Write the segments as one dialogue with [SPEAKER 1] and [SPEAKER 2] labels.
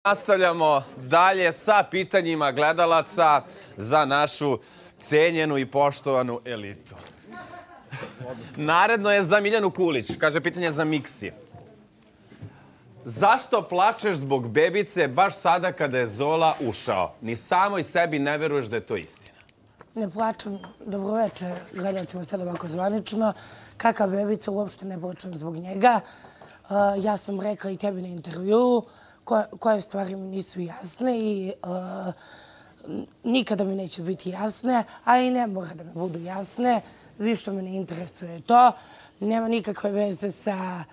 [SPEAKER 1] Nastavljamo dalje sa pitanjima gledalaca za našu cenjenu i poštovanu elitu. Naredno je za Miljanu Kulić. Kaže pitanje za Miksi. Zašto plačeš zbog bebice baš sada kada je Zola ušao? Ni samoj sebi ne veruješ da je to istina.
[SPEAKER 2] Ne plačem. Dobroveče gledalcima sad ovako zvanično. Kaka bebica, uopšte ne plačem zbog njega. Ja sam rekla i tebi na intervjuu koje stvari mi nisu jasne i nikada mi neće biti jasne, a i ne mora da mi budu jasne. Više me ne interesuje to. Nema nikakve veze sa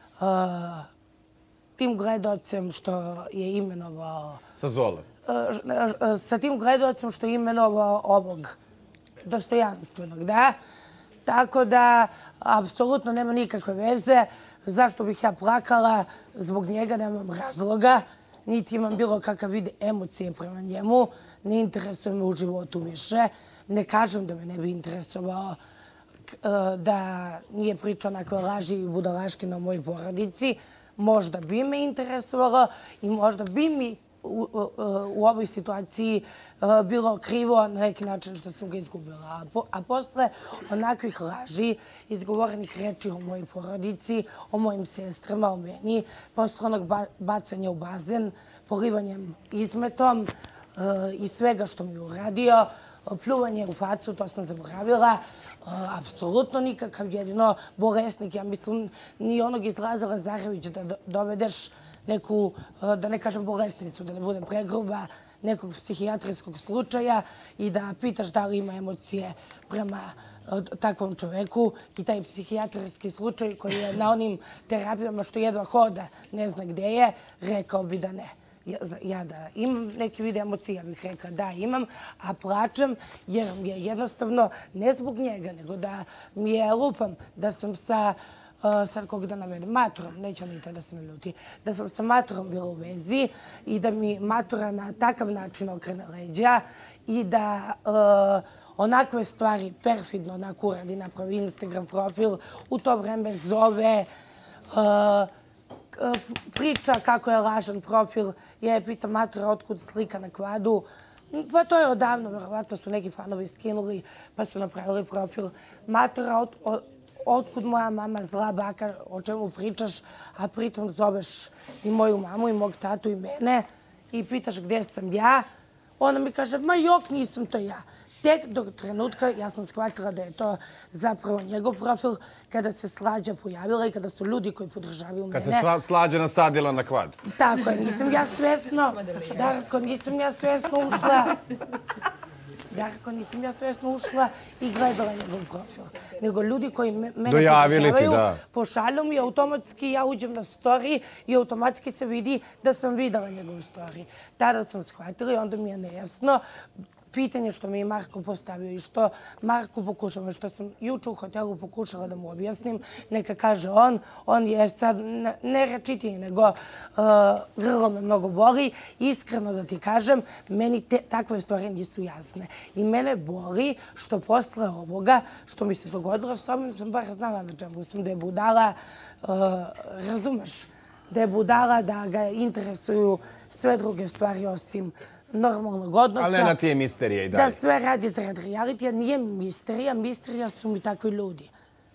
[SPEAKER 2] tim gledalcem što je imenovao...
[SPEAKER 1] Sa Zolom?
[SPEAKER 2] Sa tim gledalcem što je imenovao ovog dostojanstvenog, da? Tako da, apsolutno nema nikakve veze. Zašto bih ja plakala? Zbog njega nemam razloga. Niti imam bilo kakav vid emocije prema njemu. Ne interesuje me u životu više. Ne kažem da me ne bi interesovao da nije pričao onakve laži i budalaštine o mojoj porodici. Možda bi me interesovalo i možda bi mi u ovoj situaciji bilo krivo na neki način što sam ga izgubila. A posle onakvih laži, izgovorenih reči o mojoj porodici, o mojim sestrama, o meni, posle onog bacanja u bazen, polivanjem izmetom i svega što mi je uradio, pljuvanje u facu, to sam zaboravila. Apsolutno nikakav, jedino bolesnik. Ja mislim, ni onog iz Laza Lazarevića da dovedeš neku, da ne kažem bolesnicu, da ne budem pregruba, nekog psihijatrijskog slučaja i da pitaš da li ima emocije prema takvom čoveku i taj psihijatrijski slučaj koji je na onim terapijama što jedva hoda, ne zna gde je, rekao bi da ne. Ja da imam neki vid emocija, bih rekla da imam, a plačem jer mi je jednostavno, ne zbog njega, nego da mi je lupam da sam sa, sad kog da navedem, maturom, neće Anita da se ne ljuti, da sam sa maturom bila u vezi i da mi matura na takav način okrene leđa i da onakve stvari perfidno onako uradi, napravi Instagram profil, u to vreme zove, priča kako je lažan profil. Ja je pitam matura otkud slika na kvadu. Pa to je odavno, verovatno su neki fanovi skinuli pa su napravili profil. Matura, otkud moja mama zla baka, o čemu pričaš, a pritom zoveš i moju mamu i mog tatu i mene i pitaš gdje sam ja. Ona mi kaže, ma jok, nisam to ja. Tek do trenutka ja sam shvatila da je to zapravo njegov profil kada se Slađa pojavila i kada su ljudi koji podržavaju mene...
[SPEAKER 1] Kad se Slađa nasadila na kvad.
[SPEAKER 2] Tako je, nisam ja svesno... Darko, nisam ja svesno ušla... Darko, nisam ja svesno ušla i gledala njegov profil. Nego ljudi koji mene podržavaju, pošalju mi automatski, ja uđem na story i automatski se vidi da sam videla njegov story. Tada sam shvatila i onda mi je nejasno. Pitanje što mi je Marko postavio i što Marko pokušava, što sam juče u hotelu pokušala da mu objasnim, neka kaže on je sad ne rečitiji, nego grlo me mnogo boli. Iskreno da ti kažem, meni takve stvari nisu jasne. I mene boli što posle ovoga, što mi se dogodilo, s ovim sam bar znala na čemu sam, da je budala, razumeš, da je budala, da ga interesuju sve druge stvari osim normalnog odnosa.
[SPEAKER 1] Ali Lena ti je misterija i dalje.
[SPEAKER 2] Da sve radi zarad realitija. Nije misterija, misterija su mi takvi ljudi.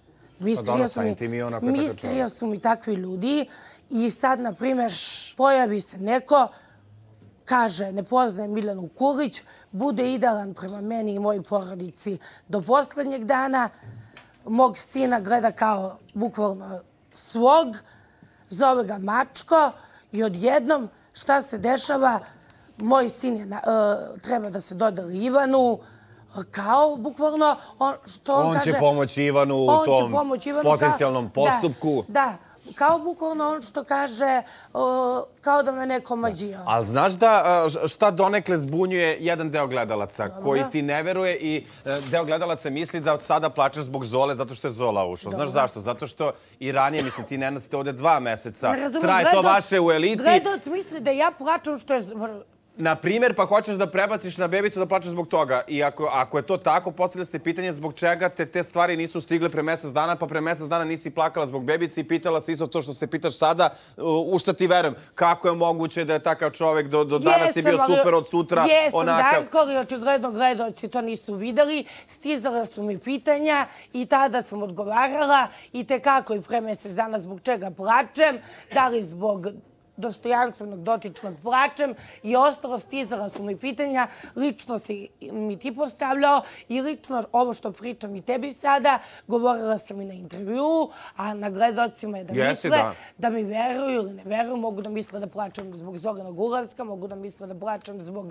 [SPEAKER 2] Misterija su mi takvi ljudi i sad, na primjer, pojavi se neko, kaže, ne poznaje Miljanu Kulić, bude idealan prema meni i mojoj porodici do poslednjeg dana, mog sina gleda kao bukvalno svog, zove ga Mačko i odjednom šta se dešava? Moj sin treba da se dodali Ivanu, kao bukvalno što on kaže...
[SPEAKER 1] On će pomoći Ivanu u tom potencijalnom postupku.
[SPEAKER 2] Da, kao bukvalno on što kaže, kao da me neko mađio.
[SPEAKER 1] Ali znaš šta donekle zbunjuje jedan deo gledalaca koji ti ne veruje i deo gledalaca misli da sada plačeš zbog Zole zato što je Zola ušao. Znaš zašto? Zato što i ranije, mislim, ti Nenad ste ovde 2 meseca. Traje to vaše u eliti.
[SPEAKER 2] Gledalac misli da ja plačem što je...
[SPEAKER 1] na primjer, pa hoćeš da prebaciš na bebicu da plačeš zbog toga. I ako je to tako, postavlja se pitanje zbog čega te stvari nisu stigle pre mesec dana, pa pre mesec dana nisi plakala zbog bebice i pitala se isto to što se pitaš sada, u šta ti verujem. Kako je moguće da je takav čovek do danas je bio super, od sutra onakav?
[SPEAKER 2] Jesam, Darko, ali očigledno gledaoci to nisu videli. Stizala su mi pitanja i tada sam odgovarala i tekako i pre mesec dana zbog čega plačem, da li zbog dostojanstvenog dotičnog plačem i ostalo stizala su mi pitanja, lično si mi ti postavljao i lično ovo što pričam i tebi sada, govorila sam i na intervjuu, a na gledalcima je da misle da mi veruju ili ne veruju, mogu da misle da plačem zbog Zorana Gulavska, mogu da misle da plačem zbog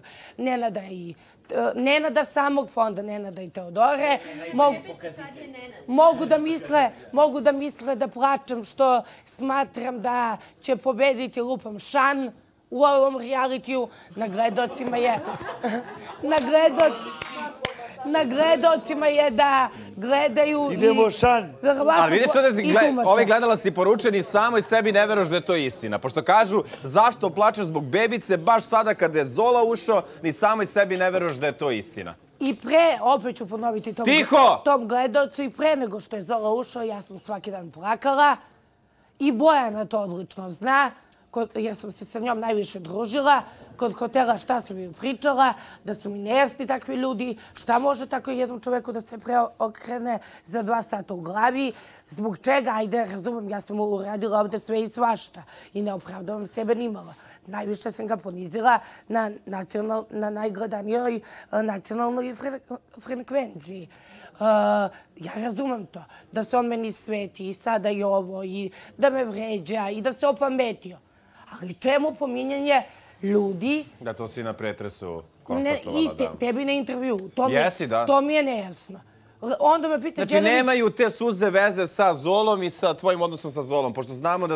[SPEAKER 2] Nenada samog, pa onda Nenada i Teodore. Mogu da misle da plačem što smatram da će pobediti lupam Šan u ovom realitiju. Na gledocima je da gledaju i...
[SPEAKER 3] Idemo Šan!
[SPEAKER 1] Ali vidiš ovdje, ovi gledalac ti poručeni samo i sebi ne veruš da je to istina. Pošto kažu zašto plačeš zbog bebice, baš sada kada je Zola ušao, ni samo i sebi ne veruš da je to istina.
[SPEAKER 2] I pre, opet ću ponoviti tom gledalcu, i pre nego što je Zola ušao, ja sam svaki dan plakala. I Bojana to odlično zna, jer sam se sa njom najviše družila. Kod hotela šta sam joj pričala, da su mi nejasni takvi ljudi, šta može tako jednom čoveku da se preokrene za 2 sata u glavi, zbog čega, ajde, razumem, ja sam uradila ovde sve i svašta i ne opravdavam sebe nimala. Najviše sam ga ponizila na najgledanijoj nacionalnoj frekvenciji. Ja razumem to, da se on meni sveti i sada i ovo, i da me vređa i da se opametio. Ali čemu pominjanje ljudi...
[SPEAKER 1] Da, to si na pretresu konstatovala.
[SPEAKER 2] I tebi na intervju.
[SPEAKER 1] Jesi, da.
[SPEAKER 2] To mi je nejasno. Onda me pita...
[SPEAKER 1] Znači, nemaju te suze veze sa Zolom i sa tvojim odnosom sa Zolom, pošto znamo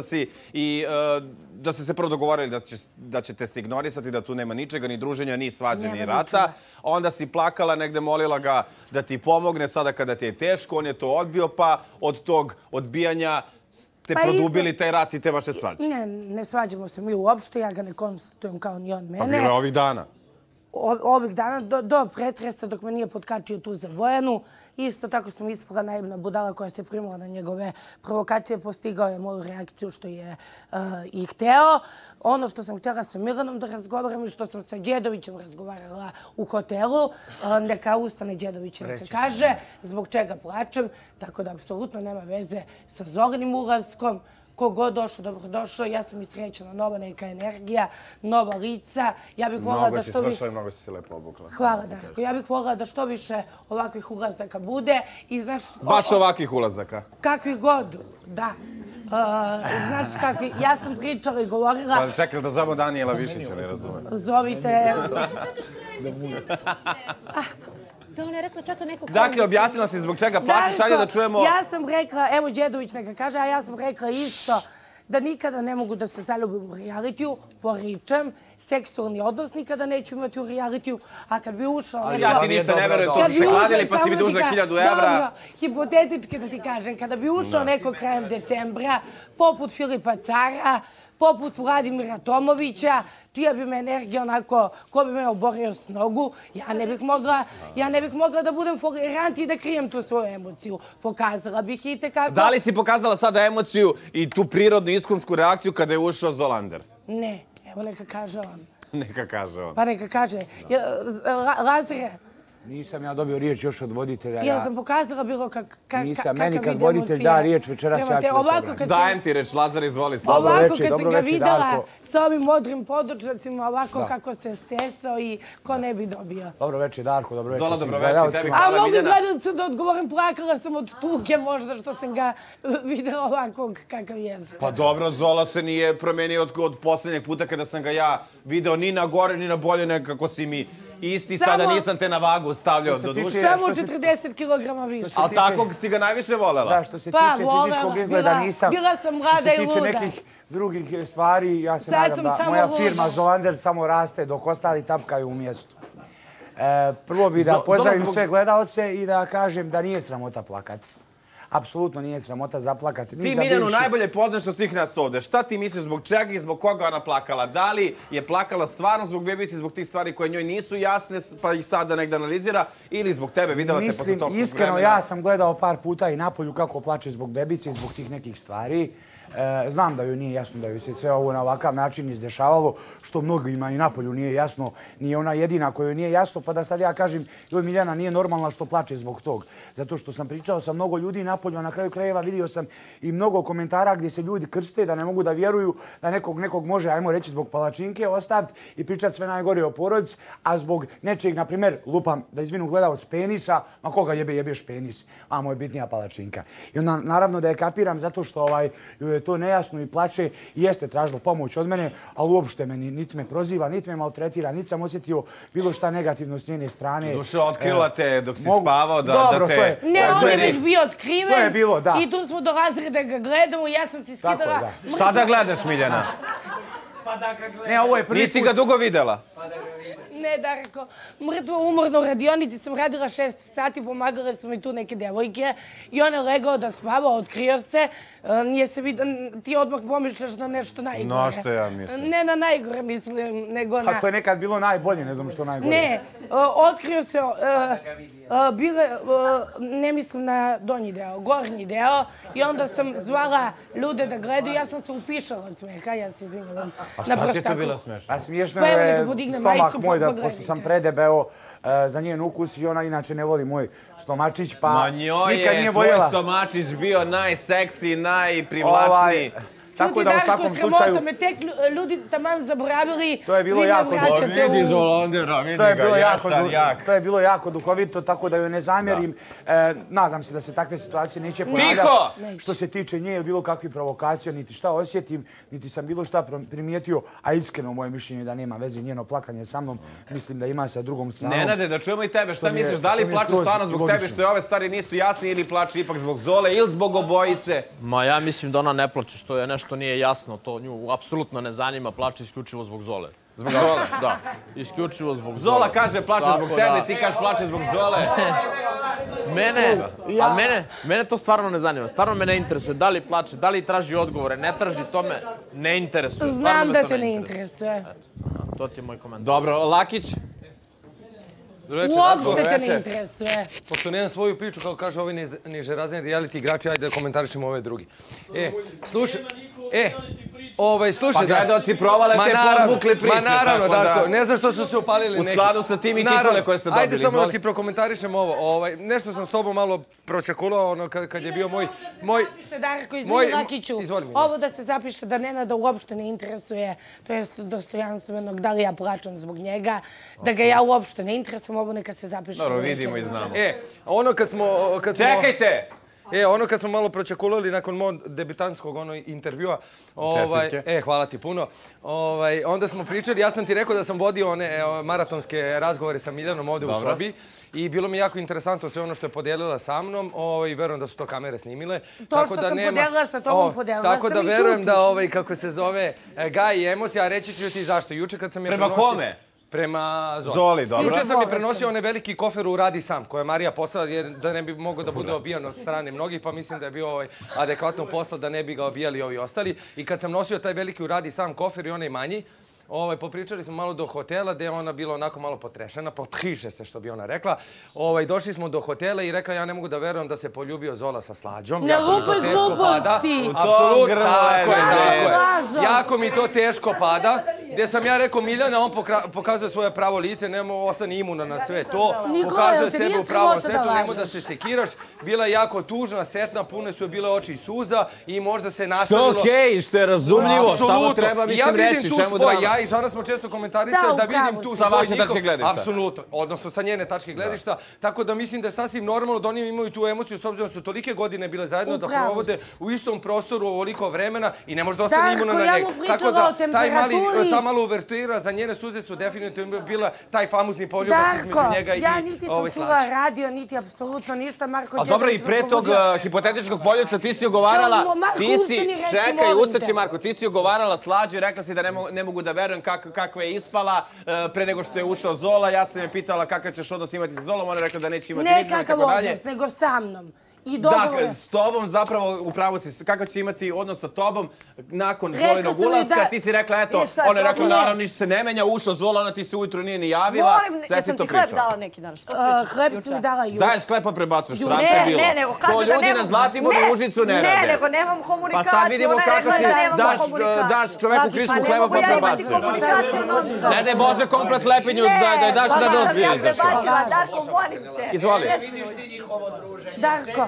[SPEAKER 1] da ste se prvo dogovorili da ćete se ignorisati, da tu nema ničega, ni druženja, ni svađe, ni rata. Onda si plakala, negde molila ga da ti pomogne sada kada ti je teško, on je to odbio, pa od tog odbijanja ste produbili taj rat i te vaše svađe.
[SPEAKER 2] Ne svađamo se mi uopšte, ja ga ne konstatujem kao ni on mene.
[SPEAKER 1] Pa bilo je ovih dana.
[SPEAKER 2] Ovih dana, do pretresa, dok me nije potkačio tu za Bojanu. Isto tako sam ispala naivna budala koja se primala na njegove provokacije, postigao je moju reakciju što je i hteo. Ono što sam htjela sa Milanom da razgovaram i što sam sa Đedovićem razgovarala u hotelu, neka ustane Đedović i neka kaže zbog čega plačem, tako da apsolutno nema veze sa Zoranim ulaskom. Kogod došao, dobro došao, ja sam i srećena, nova neka energija, nova lica.
[SPEAKER 1] Mnogo si smršala i mnogo si se lepo obukla.
[SPEAKER 2] Hvala, Darko. Ja bih voljela da što više ovakvih ulazaka bude.
[SPEAKER 1] Baš ovakvih ulazaka?
[SPEAKER 2] Kakvih god, da. Znaš kakvi, ja sam pričala i govorila...
[SPEAKER 1] Čekaj da zovemo Danijela Višića, ne razumem.
[SPEAKER 2] Zovite...
[SPEAKER 4] Da ona je rekla čeka nekog...
[SPEAKER 1] Dakle, objasnila si zbog čega plačeš, ajde da čujemo...
[SPEAKER 2] Ja sam rekla, evo Đedović neka kaže, a ja sam rekla isto da nikada ne mogu da se zaljubim u realitiju, poričem, seksualni odnos nikada neću imati u realitiju, a kad bi ušao...
[SPEAKER 1] Ja ti ništa ne verujem, to su se kladili pa si mi duža 1000 evra.
[SPEAKER 2] Dobro, hipotetički da ti kažem, kada bi ušao neko krajem decembra, poput Filipa Cara, poput Vladimira Tomovića, čija bi me energija onako, ko bi me oborio s nogu, ja ne bih mogla da budem folirant i da krijem tu svoju emociju. Pokazala bih i tekako...
[SPEAKER 1] Da li si pokazala sada emociju i tu prirodnu iskunsku reakciju kada je ušao Zolander?
[SPEAKER 2] Ne, evo neka kaže on.
[SPEAKER 1] Neka kaže on.
[SPEAKER 2] Pa neka kaže. Lazare...
[SPEAKER 3] Nisam ja dobio riječ još od voditelja.
[SPEAKER 2] Ja sam pokazala bilo kakav vid emocija.
[SPEAKER 3] Nisam, meni kad voditelj da riječ večeras, ja ću da se obratim.
[SPEAKER 1] Dajem ti reč, Lazar, izvoli.
[SPEAKER 3] Dobro
[SPEAKER 2] večer,
[SPEAKER 3] dobro
[SPEAKER 2] Ovako kad sam ga videla
[SPEAKER 3] Darko.
[SPEAKER 2] sa ovim modrim podočacima, ovako kako se stesao i ko ne bi dobio.
[SPEAKER 3] Dobro večer, Darko, dobro večer.
[SPEAKER 1] Zola, dobro večer, tebi hvala,
[SPEAKER 2] Miljana. A mogu
[SPEAKER 1] Miljana.
[SPEAKER 2] gledalcu da odgovorim, plakala sam od tuke možda što sam ga videla ovakvog kakav jeste.
[SPEAKER 1] Pa dobro, Zola se nije promenio od posljednjeg puta kada sam ga ja video ni na gore, ni na bolje, nekako si mi isti. Sada nisam te na vagu stavljao do duše.
[SPEAKER 2] Samo 40 kilograma više.
[SPEAKER 1] Ali tako si ga najviše volela?
[SPEAKER 3] Da, što se tiče fizičkog izgleda nisam.
[SPEAKER 2] Bila sam mlada i luda.
[SPEAKER 3] Što se tiče nekih drugih stvari, ja se nadam da moja firma Zolander samo raste dok ostali tapkaju u mjestu. Prvo bih da pozdravim sve gledalce i da kažem da nije sramota plakati. apsolutno nije sramota zaplakati.
[SPEAKER 1] Ti Miljanu najbolje poznaš od svih nas ovde. Šta ti misliš zbog čega i zbog koga ona plakala? Da li je plakala stvarno zbog bebice, zbog tih stvari koje njoj nisu jasne, pa ih sada negdje analizira, ili zbog tebe? Videla te posle tog vremena?
[SPEAKER 3] Iskreno, ja sam gledao par puta i napolju kako plače zbog bebice i zbog tih nekih stvari. Znam da joj nije jasno da joj se sve ovo na ovakav način izdešavalo, što mnogima i napolju nije jasno. Nije ona jedina kojoj nije jasno, pa da sad ja kažem, joj Miljana nije normalna što plače zbog tog. Zato što sam pričao sa mnogo ljudi napolju, a na kraju krajeva vidio sam i mnogo komentara gdje se ljudi krste da ne mogu da vjeruju da nekog može, ajmo reći, zbog palačinke ostaviti i pričati sve najgore o porodici, a zbog nečeg, na primjer, lupam, da izvinu gledalac penisa, ma koga jebeš penis, a moj bitnija palačinka. I onda naravno da je kapiram zato što joj je to nejasno i plače i jeste tražila pomoć od mene, ali uopšte me niti me proziva, niti me maltretira, niti sam osjetio bilo šta negativno s njene strane.
[SPEAKER 1] Duše, otkrila te dok si spavao da te...
[SPEAKER 2] Ne, on je već bio otkriven.
[SPEAKER 3] To je bilo, da.
[SPEAKER 2] I tu smo dolazili da ga gledamo i ja sam si skidala...
[SPEAKER 1] Šta da gledaš, Miljana?
[SPEAKER 3] Ne, ovo je prvi put.
[SPEAKER 1] Nisi ga dugo videla?
[SPEAKER 2] Ne, Darko, mrtvo umorno u radionici sam radila 6 sati, pomagale su mi tu neke devojke i on je legao da spava, otkrio se, nije se vidio, ti odmah pomišljaš na nešto najgore.
[SPEAKER 1] No, što ja mislim?
[SPEAKER 2] Ne na najgore mislim, nego na...
[SPEAKER 3] A to je nekad bilo najbolje, ne znam što najgore.
[SPEAKER 2] Ne, otkrio se, ne mislim na donji deo, gornji deo i onda sam zvala ljude da gledaju, ja sam se upišala od smeha, ja se izvinjavam.
[SPEAKER 1] A šta ti je to bilo smešno?
[SPEAKER 3] A smiješno je stomak moj, pošto sam predebeo za njen ukus i ona inače ne voli moj stomačić, pa nikad nije voljela.
[SPEAKER 1] Tvoj stomačić bio najseksi, najprivlačniji.
[SPEAKER 3] Tako da u svakom slučaju...
[SPEAKER 2] me tek ljudi taman zaboravili.
[SPEAKER 3] To je bilo jako dobro.
[SPEAKER 1] Vidi Zolandera, vidi ga, Jašar jak.
[SPEAKER 3] To je bilo jako duhovito, tako da joj ne zamjerim. Nadam se da se takve situacije neće ponavljati.
[SPEAKER 1] Tiho!
[SPEAKER 3] Što se tiče nje ili bilo kakvih provokacija, niti šta osjetim, niti sam bilo šta primijetio, a iskreno moje mišljenje je da nema veze njeno plakanje sa mnom. Mislim da ima sa drugom stranom.
[SPEAKER 1] Nenade, da čujemo i tebe. Šta misliš, da li plaču stvarno zbog tebe što je ove stvari nisu jasne ili plače ipak zbog Zole ili zbog obojice?
[SPEAKER 5] Ma ja mislim da ona ne plače, što je nešto nije jasno, to nju apsolutno ne zanima, plače isključivo zbog Zole.
[SPEAKER 1] Zbog Zole?
[SPEAKER 5] Da, isključivo zbog Zole.
[SPEAKER 1] Zola kaže plače zbog tebe, ti kažeš plače zbog Zole.
[SPEAKER 5] Mene to stvarno ne zanima, stvarno me ne interesuje da li plače, da li traži odgovore, ne traži, to me ne interesuje.
[SPEAKER 2] Znam da te ne interesuje.
[SPEAKER 5] To ti je moj komentar.
[SPEAKER 1] Dobro, Lakić?
[SPEAKER 2] Uopšte te ne interesuje.
[SPEAKER 6] Pošto nemam svoju priču, kao kaže ovi nižerazini reality igrači, ajde da komentarišemo ove drugi. Slušaj,
[SPEAKER 1] Pa gledaoci provale te podvukle priče.
[SPEAKER 6] Ma naravno, Darko, ne znam što su se upalili neki.
[SPEAKER 1] U skladu sa tim i titule koje ste dobili.
[SPEAKER 6] Ajde samo da ti prokomentarišem ovo. Nešto sam s tobom malo pročakulao kad je bio moj...
[SPEAKER 2] Darko, izvini Lakiću, ovo da se zapiše da Nenada uopšte ne interesuje, to je dostojanstvenog, da li ja plačem zbog njega, da ga ja uopšte ne interesujem, ovo neka se zapiše.
[SPEAKER 1] Dobro, vidimo i znamo.
[SPEAKER 6] Ono kad smo...
[SPEAKER 1] Čekajte!
[SPEAKER 6] Ono kad smo malo pročakulali nakon mojeg debitanskog intervjua...
[SPEAKER 1] Čestitke.
[SPEAKER 6] Hvala ti puno. Onda smo pričali, ja sam ti rekao da sam vodio one maratonske razgovore sa Miljanom ovdje u sobi i bilo mi jako interesantno sve ono što je podijelila sa mnom i verujem da su to kamere snimile.
[SPEAKER 2] To što sam podijelila sa tobom, podijelila sam i čuti.
[SPEAKER 6] Tako da verujem da, kako se zove, gaj i emocija, a reći ću ti zašto. Juče kad sam je
[SPEAKER 1] prenosio... Prema kome?
[SPEAKER 6] Prema
[SPEAKER 1] Zoli, dobro.
[SPEAKER 6] Juče sam je prenosio onaj veliki kofer u Radi sam, koje je Marija poslala da ne bi mogao da bude obijan od strane mnogih, pa mislim da je bio adekvatno posla da ne bi ga obijali ovi ostali. I kad sam nosio taj veliki u Radi sam kofer i onaj manji, popričali smo malo do hotela gdje je ona bila onako malo potrešena, potriše se što bi ona rekla. Došli smo do hotela i rekla ja ne mogu da verujem da se poljubio Zola sa Slađom.
[SPEAKER 2] Ne lupaj gluposti!
[SPEAKER 6] Apsolutno, tako je. Jako mi to teško pada. Gdje sam ja rekao Miljana, on pokazuje svoje pravo lice, nemo ostani imuna na sve to. Pokazuje sebe u pravom svetu, nemo da se sekiraš. Bila je jako tužna, setna, pune su bile oči i suza i možda se nastavilo...
[SPEAKER 1] Što okej, što je razumljivo, samo treba mislim reći čemu drama.
[SPEAKER 6] Ja i Žana smo često komentarisali da vidim tu
[SPEAKER 1] sa vaše tačke gledišta.
[SPEAKER 6] Apsolutno, odnosno sa njene tačke gledišta. Tako da mislim da je sasvim normalno da oni imaju tu emociju s obzirom da su tolike godine bile zajedno da provode u istom prostoru ovoliko vremena i ne može da ostane imuna na njega. Tako da ta malo uvertira za njene suze su definitivno bila taj famuzni poljubac između njega i
[SPEAKER 2] ja niti sam čula radio, niti apsolutno ništa.
[SPEAKER 1] A dobro, i pre tog hipotetičkog poljubca ti si ogovarala... Čekaj, ustaći Marko, ti si ogovarala Slađu i rekla si da ne mogu da verujem kako je ispala pre nego što je ušao Zola. Ja sam je pitala kakav ćeš odnos imati sa Zolom, ona je rekla da neće imati nikada.
[SPEAKER 2] Ne kakav odnos, nego sa mnom. i dogovore.
[SPEAKER 1] Dakle, s tobom zapravo upravo si, kako će imati odnos sa tobom nakon
[SPEAKER 2] Rekla
[SPEAKER 1] Zolinog
[SPEAKER 2] sam i
[SPEAKER 1] ulaska,
[SPEAKER 2] da-
[SPEAKER 1] ti si rekla, eto,
[SPEAKER 7] I šta je
[SPEAKER 1] ona je rekla,
[SPEAKER 7] problem?
[SPEAKER 1] naravno, ništa se ne menja, ušla Zola, ona ti se ujutru nije ni javila,
[SPEAKER 7] Molim,
[SPEAKER 1] sve si
[SPEAKER 7] jesam
[SPEAKER 1] to
[SPEAKER 7] ti hleb
[SPEAKER 1] pričala.
[SPEAKER 7] dala neki dan? Što pričaš?
[SPEAKER 2] Hleb
[SPEAKER 7] Juče.
[SPEAKER 2] sam mi dala juče.
[SPEAKER 1] Daješ hleb pa prebacuješ, sranče je
[SPEAKER 7] Ne,
[SPEAKER 1] bilo.
[SPEAKER 7] ne, nego kaže
[SPEAKER 1] To
[SPEAKER 7] da
[SPEAKER 1] ljudi
[SPEAKER 7] nemam...
[SPEAKER 1] na Zlatiboru u Užicu ne rade.
[SPEAKER 7] Ne, nego nemam
[SPEAKER 1] Pa
[SPEAKER 7] komunikaciju.
[SPEAKER 1] sad vidimo
[SPEAKER 7] Ona je
[SPEAKER 1] kako
[SPEAKER 7] rekla
[SPEAKER 1] si
[SPEAKER 7] da nemamo komunikaciju.
[SPEAKER 1] daš čoveku krišku
[SPEAKER 7] Pa ne
[SPEAKER 1] hleba
[SPEAKER 7] mogu
[SPEAKER 1] pa
[SPEAKER 7] ja imati
[SPEAKER 1] prebacuješ.
[SPEAKER 7] komunikaciju non-stop.
[SPEAKER 1] Ne, može komplet lepinju da je daš na
[SPEAKER 7] Pa
[SPEAKER 1] dozvije
[SPEAKER 7] ja
[SPEAKER 1] izašao.
[SPEAKER 7] prebacila, Darko, molim te.
[SPEAKER 1] Izvoli.
[SPEAKER 2] Darko,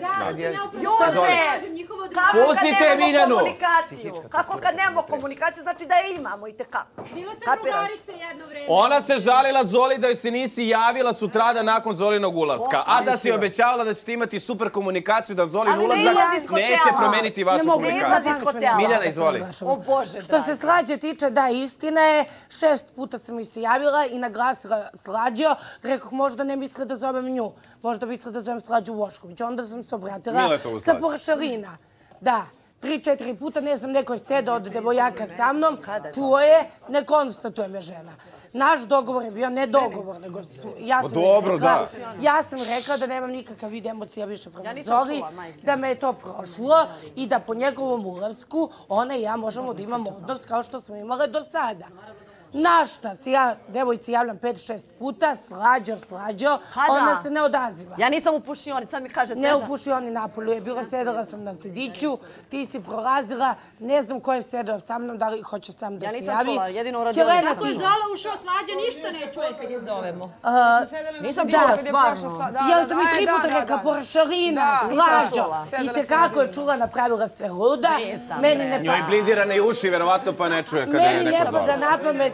[SPEAKER 7] Juče! Kako
[SPEAKER 1] Pustite
[SPEAKER 7] kad nemamo
[SPEAKER 1] Miljanu.
[SPEAKER 7] komunikaciju? Kako kad nemamo komunikaciju, znači da je imamo i tekako.
[SPEAKER 4] Bila ste
[SPEAKER 7] Kapiraš?
[SPEAKER 4] drugarice jedno vreme.
[SPEAKER 1] Ona se žalila Zoli da joj se nisi javila sutradan nakon Zolinog ulaska, a da si obećavala da ćete imati super komunikaciju, da Zolin
[SPEAKER 7] Ali ne
[SPEAKER 1] ulazak
[SPEAKER 7] izlazi iz hotela.
[SPEAKER 1] neće promeniti vašu
[SPEAKER 2] ne mogu
[SPEAKER 1] komunikaciju.
[SPEAKER 7] izlazi iz hotela.
[SPEAKER 1] Miljana, izvoli.
[SPEAKER 7] O Bože,
[SPEAKER 2] Što se Slađe tiče, da, istina je, 6 puta sam mi se javila i naglasila Slađo. Rekoh, možda ne misle da zovem nju, možda misle da zovem Slađu Vošković. Onda sam se obratila
[SPEAKER 1] Miletovu
[SPEAKER 2] sa
[SPEAKER 1] Slađu.
[SPEAKER 2] Poršalina. Da, 3-4 puta, ne znam, neko je sedao od devojaka sa mnom, čuo je, ne konstatuje me žena. Naš dogovor je bio ne dogovor, nego ja sam
[SPEAKER 1] dobro,
[SPEAKER 2] rekla,
[SPEAKER 1] da.
[SPEAKER 2] ja sam rekla da nemam nikakav vid emocija više prema
[SPEAKER 7] nisam
[SPEAKER 2] Zoli,
[SPEAKER 7] čula, majke.
[SPEAKER 2] da me je to prošlo i da po njegovom ulasku ona i ja možemo da imamo odnos kao što smo imale do sada. Na šta se ja devojci javljam 5-6 puta, Slađo,
[SPEAKER 7] Kada?
[SPEAKER 2] ona se ne odaziva.
[SPEAKER 7] Ja nisam u pušionici, sad mi kaže
[SPEAKER 2] Ne
[SPEAKER 7] Sneža.
[SPEAKER 2] u pušioni napolju je bilo, sedela sam na sediću, ti si prolazila, ne znam ko je sedeo sa mnom, da li hoće sam da
[SPEAKER 7] Ja
[SPEAKER 2] se
[SPEAKER 7] nisam
[SPEAKER 2] javi.
[SPEAKER 7] čula, jedino u radionici.
[SPEAKER 2] Helena,
[SPEAKER 4] Ako je
[SPEAKER 2] ti.
[SPEAKER 4] Zola ušao Slađa, ništa ne čuje kad je zovemo.
[SPEAKER 7] Nisam čula, stvarno.
[SPEAKER 2] Ja sam i 3 puta rekla, Poršalina, Slađo. I tekako je čula, napravila se luda.
[SPEAKER 7] Nisam,
[SPEAKER 2] Meni
[SPEAKER 7] bre.
[SPEAKER 2] ne
[SPEAKER 1] Njoj blindirane uši, verovatno pa ne čuje kada je
[SPEAKER 2] Meni ne
[SPEAKER 1] neko
[SPEAKER 2] pada
[SPEAKER 1] zove.
[SPEAKER 2] na pamet.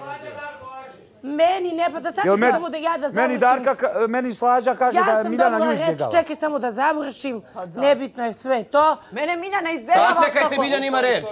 [SPEAKER 2] Meni ne pada, sad ću samo da ja da
[SPEAKER 3] Meni
[SPEAKER 2] završim.
[SPEAKER 3] meni Slađa kaže da
[SPEAKER 2] Ja
[SPEAKER 3] je
[SPEAKER 2] sam
[SPEAKER 3] Miljana nju
[SPEAKER 2] dobila reč,
[SPEAKER 3] izbjegala.
[SPEAKER 2] čekaj samo da završim, nebitno je sve to.
[SPEAKER 7] Mene Miljana izbjegava.
[SPEAKER 1] Sad čekajte,
[SPEAKER 7] kako-
[SPEAKER 1] Miljan ima reč.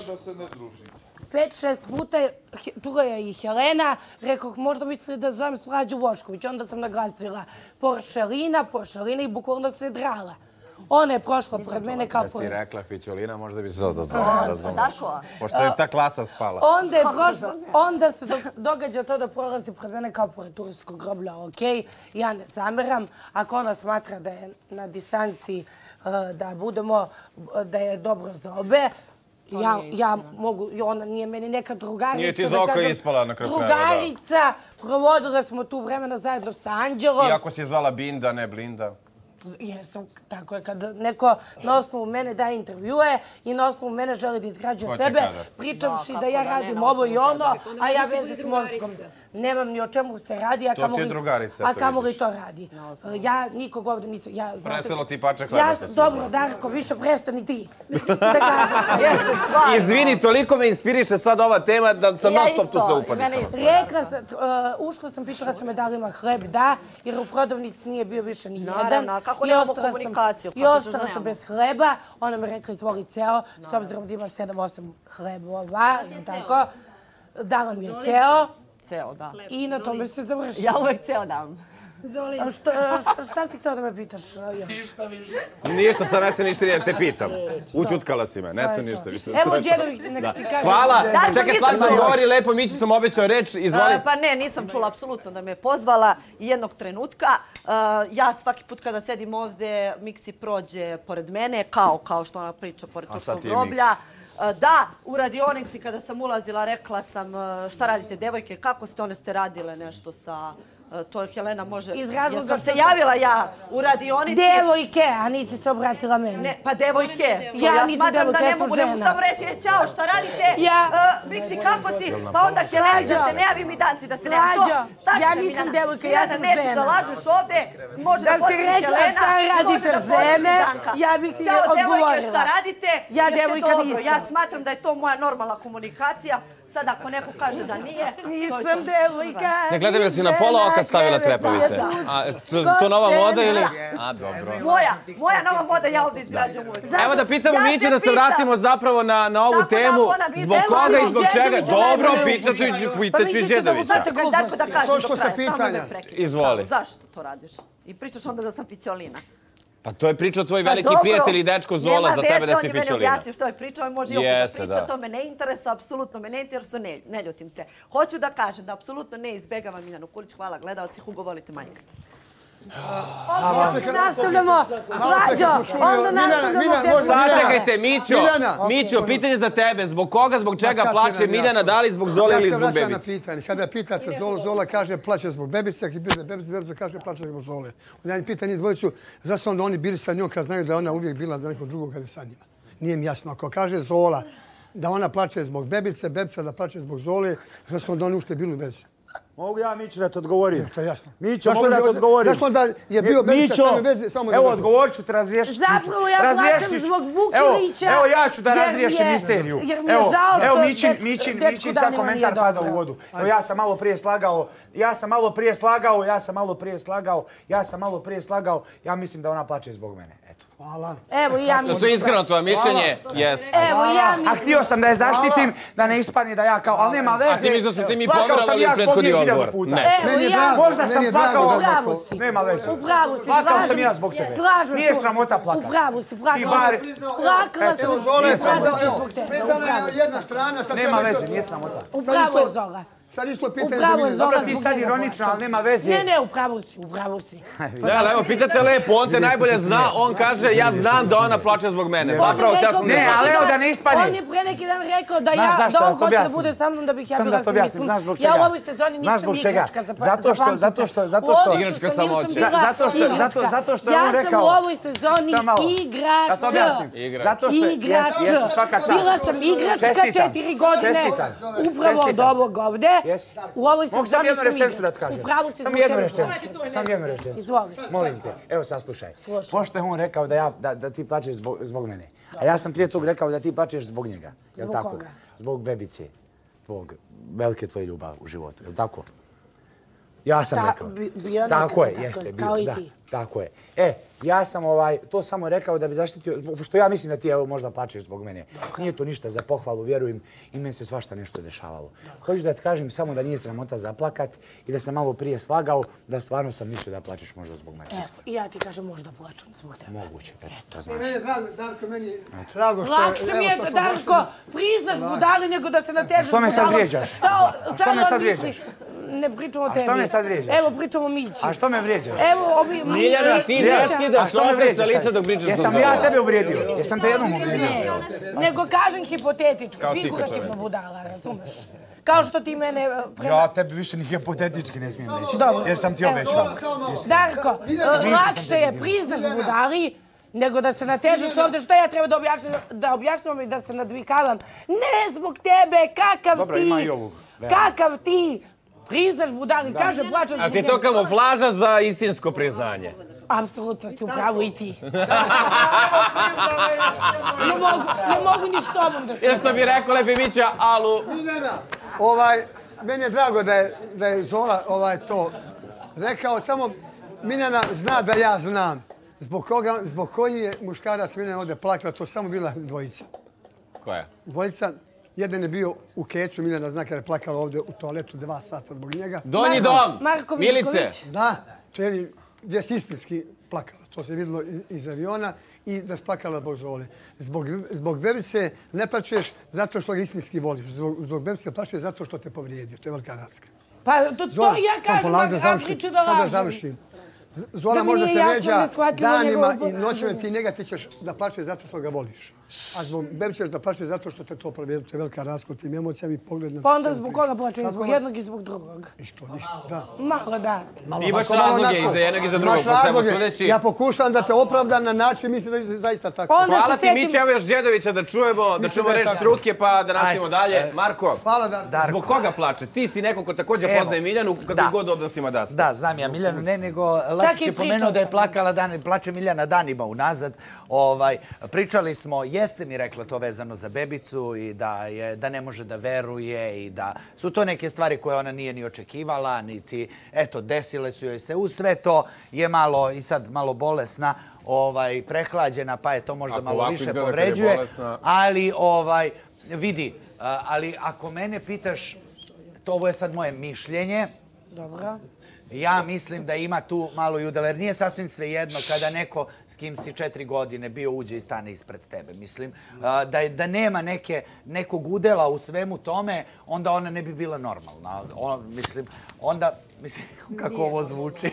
[SPEAKER 2] 5-6 puta čula je i Helena, rekoh možda misli da zovem Slađu Vošković, onda sam naglasila Poršalina i bukvalno se drala. Ona je prošla pored mene kao
[SPEAKER 1] Da si
[SPEAKER 2] pored...
[SPEAKER 1] rekla Fićolina, možda bi se odazvala, razumeš.
[SPEAKER 7] Darko?
[SPEAKER 1] Pošto je ta klasa spala.
[SPEAKER 2] Onda je prošla, onda se događa to da prolazi pred mene kao pored turskog groblja, okej, ja ne zameram. Ako ona smatra da je na distanci da budemo, da je dobro za obe, ja mogu, ona nije meni neka drugarica.
[SPEAKER 1] Nije ti
[SPEAKER 2] da
[SPEAKER 1] za oko
[SPEAKER 2] kažem,
[SPEAKER 1] ispala na kraju krajeva, da.
[SPEAKER 2] drugarica, provodila smo tu vremena zajedno sa Anđelom.
[SPEAKER 1] Iako si zvala Binda, ne Blinda.
[SPEAKER 2] Jesam, tako je, kad neko na osnovu mene daje intervjue i na osnovu mene želi da izgrađuje
[SPEAKER 1] Ko će
[SPEAKER 2] sebe,
[SPEAKER 1] kada?
[SPEAKER 2] pričavši da ja radim ovo i ono, a ja veze s mozgom. Nemam ni o čemu se radi, a
[SPEAKER 1] To ti je drugarica, to
[SPEAKER 2] kamoli
[SPEAKER 1] vidiš.
[SPEAKER 2] to radi. Ja nikog ovdje nisam...
[SPEAKER 1] Preselo ti pače hleba što si
[SPEAKER 2] Dobro, Darko, više prestani ti. Da kažeš.
[SPEAKER 7] Jeste, stvarno.
[SPEAKER 1] Izvini, toliko me inspiriše sad ova tema da sam
[SPEAKER 7] Ja
[SPEAKER 1] non stop tu
[SPEAKER 7] isto,
[SPEAKER 1] sa
[SPEAKER 7] i
[SPEAKER 1] upadicama.
[SPEAKER 7] mene isto.
[SPEAKER 2] Rekla sam, ušla sam, pitala sam me da li ima hleb, da, jer u prodavnici nije bio više ni jedan.
[SPEAKER 7] Naravno, a kako
[SPEAKER 2] I
[SPEAKER 7] nemamo
[SPEAKER 2] ostala sam-
[SPEAKER 7] komunikaciju,
[SPEAKER 2] I
[SPEAKER 7] kako
[SPEAKER 2] ostala
[SPEAKER 7] nemamo?
[SPEAKER 2] sam bez hleba, ona mi rekla izvoli ceo, s obzirom da ima 7-8 hlebova, ili tako. Dala mi je ceo
[SPEAKER 7] Ceo, da.
[SPEAKER 2] i na tome se završilo.
[SPEAKER 7] Ja uvek ceo dam.
[SPEAKER 2] A šta si htio da me pitaš još?
[SPEAKER 1] Ništa, sad ne se ništa nije, te pitam. Učutkala si me, ne se ništa više.
[SPEAKER 2] Evo,
[SPEAKER 1] To je to.
[SPEAKER 2] Đedović, nek ti kaže.
[SPEAKER 1] Hvala.
[SPEAKER 7] Darko,
[SPEAKER 1] Čekaj,
[SPEAKER 7] nisam
[SPEAKER 1] Slađa,
[SPEAKER 7] čula.
[SPEAKER 1] govori lepo, Mići sam obećao reč, izvoli.
[SPEAKER 7] Pa ne, nisam čula apsolutno da me je pozvala i jednog trenutka. Ja svaki put kada sedim ovdje, Miksi prođe pored mene, kao što ona priča pored
[SPEAKER 1] A sad
[SPEAKER 7] turskog
[SPEAKER 1] ti je
[SPEAKER 7] groblja. Da, u radionici kada sam ulazila rekla sam šta radite devojke, kako ste, one ste radile nešto sa... To Helena može...
[SPEAKER 2] Iz razloga
[SPEAKER 7] Jesam
[SPEAKER 2] što
[SPEAKER 7] se
[SPEAKER 2] sam-
[SPEAKER 7] javila ja u radionici.
[SPEAKER 2] Devojke, a nisi se obratila meni.
[SPEAKER 7] Ne, pa devojke.
[SPEAKER 2] Ja
[SPEAKER 7] Ja
[SPEAKER 2] nisam
[SPEAKER 7] smatram da
[SPEAKER 2] devojka,
[SPEAKER 7] ne
[SPEAKER 2] ja sam
[SPEAKER 7] mogu, ne mogu
[SPEAKER 2] žena.
[SPEAKER 7] samo reći, ćao, šta radite?
[SPEAKER 2] Ja-
[SPEAKER 7] Miksi, kako si? Pa onda Helena, da
[SPEAKER 2] Slađo.
[SPEAKER 7] se ne javim i danci, da se ne javim.
[SPEAKER 2] Slađo, ja nisam devojka, ja sam
[SPEAKER 7] Nećeš
[SPEAKER 2] žena.
[SPEAKER 7] da lažeš ovde, može
[SPEAKER 2] Da
[SPEAKER 7] da
[SPEAKER 2] si
[SPEAKER 7] potvrdi
[SPEAKER 2] rekla
[SPEAKER 7] Helena,
[SPEAKER 2] šta
[SPEAKER 7] može
[SPEAKER 2] radite
[SPEAKER 7] da potvrdi
[SPEAKER 2] žene,
[SPEAKER 7] Danka.
[SPEAKER 2] ja bih ti
[SPEAKER 7] Ćao, devojke,
[SPEAKER 2] odgovorila.
[SPEAKER 7] šta radite?
[SPEAKER 2] Ja
[SPEAKER 7] Jeste
[SPEAKER 2] devojka
[SPEAKER 7] dobro.
[SPEAKER 2] nisam.
[SPEAKER 7] Ja smatram da je to moja normalna komunikacija. Sad ako neko kaže da nije, to je to.
[SPEAKER 2] Nisam devojka.
[SPEAKER 1] Ne gledaj me, si na pola oka stavila trepavice. A, to nova moda ili? A, dobro.
[SPEAKER 7] Moja nova moda, ja ovdje izgrađam uvijek.
[SPEAKER 1] Evo da pitamo
[SPEAKER 7] Ja se
[SPEAKER 1] Miću da se
[SPEAKER 7] pitam.
[SPEAKER 1] vratimo zapravo na ovu
[SPEAKER 7] Tako da
[SPEAKER 1] temu.
[SPEAKER 7] ona bi-
[SPEAKER 1] Zbog
[SPEAKER 7] Evo,
[SPEAKER 1] koga i
[SPEAKER 2] Miću
[SPEAKER 1] zbog čega?
[SPEAKER 2] Đedovića
[SPEAKER 1] Dobro,
[SPEAKER 2] najbolje
[SPEAKER 1] pitaću
[SPEAKER 2] Pa
[SPEAKER 1] i
[SPEAKER 2] Miću će da
[SPEAKER 1] Đedovića.
[SPEAKER 2] ubaca
[SPEAKER 7] Čekaj, Darko, da kažem do kraja, samo me prekid.
[SPEAKER 1] Izvoli.
[SPEAKER 7] Zašto to radiš? I pričaš onda da sam Fićolina.
[SPEAKER 1] Pa to je pričao tvoj veliki
[SPEAKER 7] dobro.
[SPEAKER 1] prijatelj i dečko Zola za tebe da si
[SPEAKER 7] On je meni
[SPEAKER 1] Fićolina.
[SPEAKER 7] objasnio što je pričao i može i on da
[SPEAKER 1] Jeste,
[SPEAKER 7] priča,
[SPEAKER 1] da.
[SPEAKER 7] to me ne interesuje, apsolutno me ne interesuje, ne ljutim se. Hoću da kažem da apsolutno ne izbegavam Miljanu Kulić, hvala gledalci, Hugo volite majka.
[SPEAKER 2] Nastavljamo, Slađo, onda nastavljamo gdje smo
[SPEAKER 1] Sačekajte, Mićo, pitanje za tebe. Zbog koga, zbog čega plače Miljana, da li zbog Zole ili zbog Bebice?
[SPEAKER 8] Kada pitate Zolu, Zola kaže plače zbog Bebice, kada pitate Bebice kaže plače zbog Zole. Onda ja pitam njih dvojicu, zašto onda oni bili sa njom kad znaju da je ona uvijek bila za nekog drugog kada je sa njima. Nije mi jasno. Ako kaže Zola da ona plače zbog Bebice, Bebica da plače zbog Zole, zašto onda oni ušte bili u vezi?
[SPEAKER 3] Mogu ja, Mićo, da te odgovorim?
[SPEAKER 8] To je jasno.
[SPEAKER 3] Mićo, mogu da te odgovorim?
[SPEAKER 8] Zašto onda je bio Bebica same veze?
[SPEAKER 3] Evo, odgovorit ću te razriješiti.
[SPEAKER 2] Zapravo ja plaćam zbog Bukilića.
[SPEAKER 3] Evo, ja ću da razriješim misteriju.
[SPEAKER 2] Jer mi je žao što
[SPEAKER 3] Mićin sad komentar pada u vodu. Evo, ja sam malo prije slagao, ja mislim da ona plače zbog mene. Eto.
[SPEAKER 8] Hvala.
[SPEAKER 2] Evo i ja mislim.
[SPEAKER 1] To je iskreno tvoje mišljenje? Jeste.
[SPEAKER 2] Evo i ja mislim.
[SPEAKER 3] A htio sam da je zaštitim, da ne ispadne da ja kao, ali nema veze.
[SPEAKER 1] A ti misliš da smo ti mi poverovali u prethodni odgovor?
[SPEAKER 3] Ne.
[SPEAKER 2] Evo i ja.
[SPEAKER 3] Možda sam plakao.
[SPEAKER 2] Upravo si.
[SPEAKER 3] Nema veze.
[SPEAKER 2] Upravo si.
[SPEAKER 3] Plakao sam ja zbog tebe.
[SPEAKER 2] Slažem se.
[SPEAKER 3] Nije sramota plakati.
[SPEAKER 2] Upravo si. Plakala sam zbog tebe.
[SPEAKER 8] Priznala je jedna strana.
[SPEAKER 3] Nema veze, nije sramota.
[SPEAKER 2] Upravo je Zola.
[SPEAKER 8] Sad isto pitanje
[SPEAKER 2] za Miljana.
[SPEAKER 3] Dobro, ti sad ironično, ali nema veze.
[SPEAKER 2] Ne, upravo si.
[SPEAKER 1] Ne, ali evo, pitate lepo, on te najbolje zna, on kaže ja znam da ona plače zbog mene. Zapravo, te sam
[SPEAKER 3] ne, ali evo da ne ispani.
[SPEAKER 2] On je pre neki dan rekao da on hoće da bude sa mnom da bih ja bila sa njim.
[SPEAKER 3] Znaš zbog čega?
[SPEAKER 2] Ja u ovoj sezoni nisam igračka za
[SPEAKER 1] Igračka samoće.
[SPEAKER 3] Zato što je on rekao.
[SPEAKER 2] Ja sam u ovoj sezoni igrač. Bila sam igračka 4 godine. Upravo od ovog ovde. U ovoj sezoni sam igrač. Upravo si zbog tebe.
[SPEAKER 3] Sam jednu rečenicu.
[SPEAKER 2] Izvoli.
[SPEAKER 3] Molim te, evo saslušaj. Pošto je on rekao da ti plačeš zbog mene, a ja sam prije tog rekao da ti plačeš zbog njega.
[SPEAKER 2] Zbog koga?
[SPEAKER 3] Zbog Bebice, velike tvoje ljubav u životu, je li tako? Ja sam rekao. Tako je, jeste.
[SPEAKER 2] Kao i ti.
[SPEAKER 3] Tako je. Ja sam to samo rekao da bi zaštitio, pošto ja mislim da ti možda plačeš zbog mene. Nije to ništa za pohvalu, vjerujem, i meni se svašta nešto dešavalo. Hoću da ti kažem samo da nije sramota zaplakat i da sam malo prije slagao, da stvarno sam mislio da plačeš možda zbog mene.
[SPEAKER 2] Evo, i ja ti kažem možda plačem zbog tebe.
[SPEAKER 3] Moguće, to znači.
[SPEAKER 8] Meni je drago, Darko, meni je drago što...
[SPEAKER 2] Lakše mi je, Darko, priznaš budali nego da se natežeš budalom.
[SPEAKER 3] Što me sad vrijeđaš? Što me sad vrijeđaš?
[SPEAKER 2] Ne pričamo o tebi.
[SPEAKER 3] A što me sad vrijeđaš?
[SPEAKER 2] Evo, pričamo o Mići.
[SPEAKER 3] A što me vrijeđaš?
[SPEAKER 2] Evo,
[SPEAKER 1] Miljana, ti ne skidaš nose sa lica dok pričaš o Zoli.
[SPEAKER 3] Jesam ja tebe uvrijedio? Jesam te jednom uvrijedio?
[SPEAKER 2] Nego kažem hipotetički, figurativno budala, razumeš? Kao što ti mene...
[SPEAKER 3] Ja tebi više ni hipotetički ne smijem reći.
[SPEAKER 2] Dobro.
[SPEAKER 3] Jer sam ti obećao.
[SPEAKER 2] Darko, lakše je priznaš budali nego da se natežeš ovdje. Što ja treba da objašnjavam i da se nadvikavam? Ne zbog tebe, kakav ti...
[SPEAKER 3] Dobro, ima i ovu.
[SPEAKER 2] Kakav ti... Priznaš budali, kaže plačem zbog njega.
[SPEAKER 1] A ti je to kamuflaža za istinsko priznanje?
[SPEAKER 2] Apsolutno si u pravu i ti. Ne mogu ni s tobom da se...
[SPEAKER 1] Jer što bi rekao Lepi Mića, alu...
[SPEAKER 8] Miljana, meni je drago da je Zola to rekao, samo Miljana zna da ja znam. Zbog koji je muškarac Miljana ovdje plakala, to samo bila dvojica.
[SPEAKER 1] Koja?
[SPEAKER 8] Dvojica. Jedan je bio u kecu, Miljana zna kada je plakala ovdje u toaletu 2 sata zbog njega.
[SPEAKER 1] Donji dom,
[SPEAKER 2] Marko
[SPEAKER 1] Milice.
[SPEAKER 2] Miljković.
[SPEAKER 8] Da, to je gdje si istinski plakala. To se vidjelo iz aviona i da si plakala zbog Zole. Zbog Bebice ne plačeš zato što ga istinski voliš. Zbog Bebice plačeš zato što te povrijedio. To je velika razlika.
[SPEAKER 2] Pa to ja kažem, a priču da lažem.
[SPEAKER 8] Sad da završim. Zola možda te veđa danima i noćima ti njega ti ćeš da plačeš zato što ga voliš. A zbog Bebi ćeš da plačeš zato što te to povrijedio. To je velika razlika tim emocijama i pogled na...
[SPEAKER 2] Pa onda zbog koga plačeš? Zbog jednog i zbog drugog?
[SPEAKER 8] Ništa, da.
[SPEAKER 2] Malo da.
[SPEAKER 1] Imaš razloge i za jednog i za drugog, po svemu sudeći.
[SPEAKER 8] Ja pokušam da te opravdam na način, mislim da je zaista tako.
[SPEAKER 1] Hvala ti Mića, evo još Đedovića da čujemo reč struke pa da nastavimo dalje. Marko, zbog koga plače? Ti si neko ko također poznaje Miljanu, kako god odnosima da ste.
[SPEAKER 9] Da, znam ja Miljanu, ne nego Lakić je pomenuo da je plače Miljana danima unazad. Pričali smo, jeste mi rekla to vezano za Bebicu i da ne može da veruje i da su to neke stvari koje ona nije ni očekivala, niti, eto, desile su joj se. Uz sve to je malo, i sad malo bolesna, prehlađena, pa je to možda malo više povređuje. Ali, vidi, ali ako mene pitaš, to ovo je sad moje mišljenje.
[SPEAKER 2] Dobro.
[SPEAKER 9] Ja mislim da ima tu malo i udela, jer nije sasvim svejedno kada neko s kim si 4 godine bio uđe i stane ispred tebe. Mislim, da nema nekog udela u svemu tome, onda ona ne bi bila normalna. Mislim, kako ovo zvuči.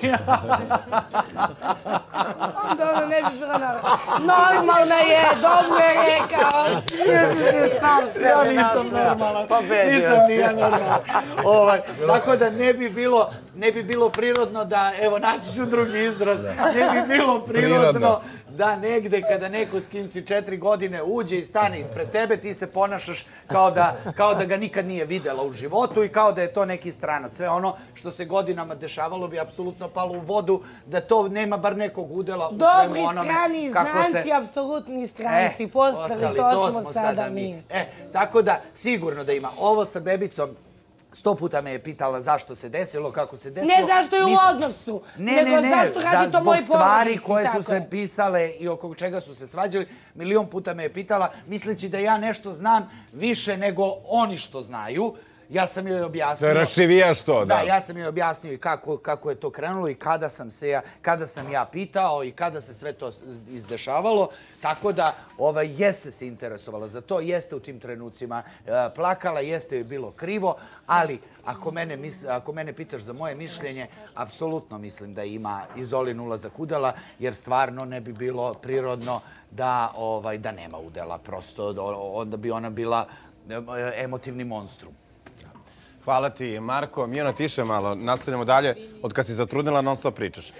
[SPEAKER 2] Onda ona ne bi bila normalna. Normalna je, dobro je rekao.
[SPEAKER 9] Jesi se sam sebe nasmeo. Nisam ni ja normalan. Tako da ne bi bilo prirodno da, evo, naći ću drugi izraz, ne bi bilo prirodno da negde kada neko s kim si 4 godine uđe i stane ispred tebe, ti se ponašaš kao da ga nikad nije videla u životu i kao da je to neki stranac. Sve ono što se godinama dešavalo bi apsolutno palo u vodu, da to nema bar nekog udela u svemu onome.
[SPEAKER 2] Dobri strani znanci, apsolutni stranci, postali, to smo sada mi.
[SPEAKER 9] Tako da, sigurno da ima. Ovo sa bebicom, 100 puta me je pitala zašto se desilo, kako se desilo.
[SPEAKER 2] Ne zašto je u odnosu, nego zašto radi to moj porodici.
[SPEAKER 9] Zbog stvari koje su se pisale i oko čega su se svađali, milion puta me je pitala, misleći da ja nešto znam više nego oni što znaju. Ja sam joj objasnio...
[SPEAKER 1] Da rašivijaš to, da.
[SPEAKER 9] Da, ja sam joj objasnio i kako je to krenulo i kada sam ja pitao i kada se sve to izdešavalo. Tako da jeste se interesovala za to, jeste u tim trenucima plakala, jeste joj bilo krivo, ali ako mene pitaš za moje mišljenje, apsolutno mislim da ima Izolin ulazak udela, jer stvarno ne bi bilo prirodno da nema udela. Prosto onda bi ona bila emotivni monstrum.
[SPEAKER 1] Hvala ti, Marko. Mijana, tiše malo. Nastavljamo dalje. Od kad si zatrudnila, non stop pričaš.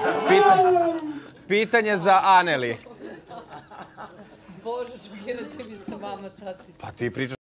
[SPEAKER 1] Pitanje za Aneli.
[SPEAKER 10] Bože, šokirati će mi se vama, tati.
[SPEAKER 1] Pa ti pričaš.